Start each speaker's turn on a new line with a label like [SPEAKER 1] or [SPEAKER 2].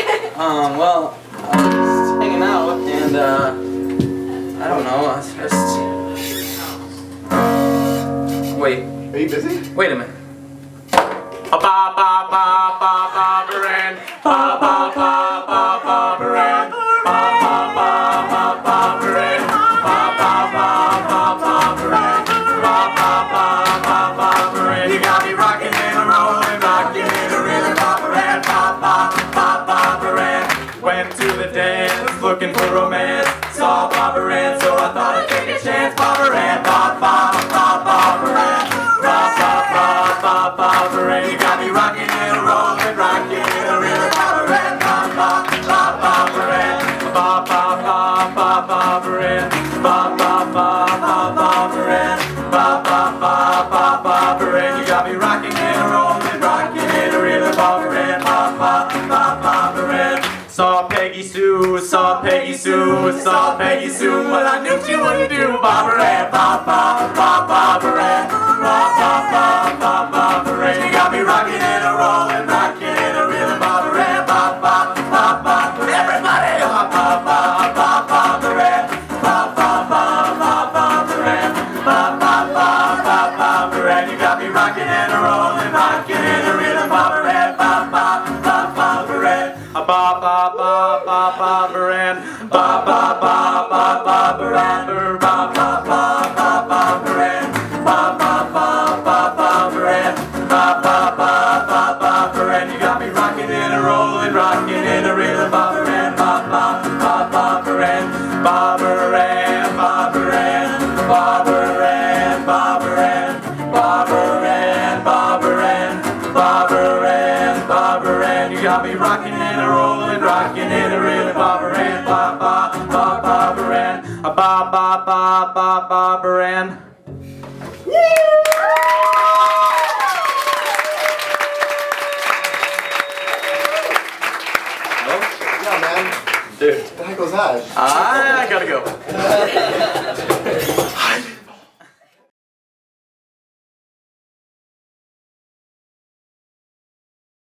[SPEAKER 1] Well, I was just hanging out and, I don't know, I was just... Wait.
[SPEAKER 2] Are you busy?
[SPEAKER 1] Wait a minute. Ba ba ba ba ba ba baran. Ba ba ba ba ba baran. Ba ba ba ba ba baran. Ba ba ba ba ba baran. Ba ba ba ba ba baran. You got me rocking and a rolling, rocking in a rhythm. Ba baran, ba ba ba ba baran. Went to the dance looking for romance. Saw Ba Baran, so I thought I'd take a chance. Ba Baran, ba ba ba ba baran. Ba ba ba ba ba baran. You got me rocking and rolling, rocking in a rhythm. Ba Baran, ba ba ba ba baran. Ba ba ba ba ba baran. Ba ba ba ba ba baran. Ba ba ba ba ba baran. You got me rocking and rolling, rocking in a rhythm. Ba Baran, ba ba ba ba baran. Saw Peggy Sue, saw Peggy Sue, saw Peggy Sue. Well, I knew she wouldn't do. Ba Baran, ba ba ba ba baran. Ba ba ba ba ba baran. You got me rocking and a rolling, rocking in a rhythm. Ba Baran, ba ba ba ba. Everybody, ba ba ba ba ba baran. Ba ba ba ba ba baran. Ba ba ba ba ba baran. You got me rocking and a rolling, rocking in a rhythm. Ba Baran, ba ba ba ba baran. Ba ba ba ba ba baran. Ba ba ba ba ba baran. Ba ba ba ba ba baran. Ba ba ba ba ba baran. Ba ba ba ba ba baran. You got me rocking and a rolling, rocking in a rhythm. Ba Baran, ba ba ba ba baran. Ba Baran, ba Baran. Ba Baran, ba Baran. Ba Baran, ba Baran. Ba Baran, ba Baran. You got me rocking and a rolling, rocking in a rhythm. Ba Baran, ba ba ba ba baran. Ba ba ba ba ba baran.
[SPEAKER 2] Yeah, man.
[SPEAKER 1] Dude.
[SPEAKER 2] What the heck was that?
[SPEAKER 1] I gotta go.